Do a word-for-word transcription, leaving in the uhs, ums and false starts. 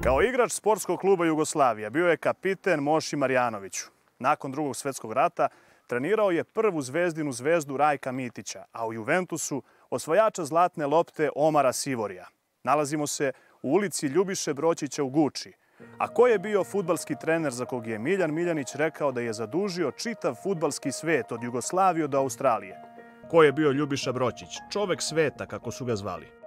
Kao igrač sportskog kluba Jugoslavija bio je kapiten Moši Marjanoviću. Nakon drugog svjetskog rata trenirao je prvu zvezdinu zvezdu Rajka Mitića, a u Juventusu osvajača zlatne lopte Omara Sivorija. Nalazimo se u ulici Ljubiše Broćića u Guči. A ko je bio fudbalski trener za kog je Miljan Miljanić rekao da je zadužio čitav fudbalski svet od Jugoslavije do Australije? Ko je bio Ljubiša Broćić, čovek sveta kako su ga zvali?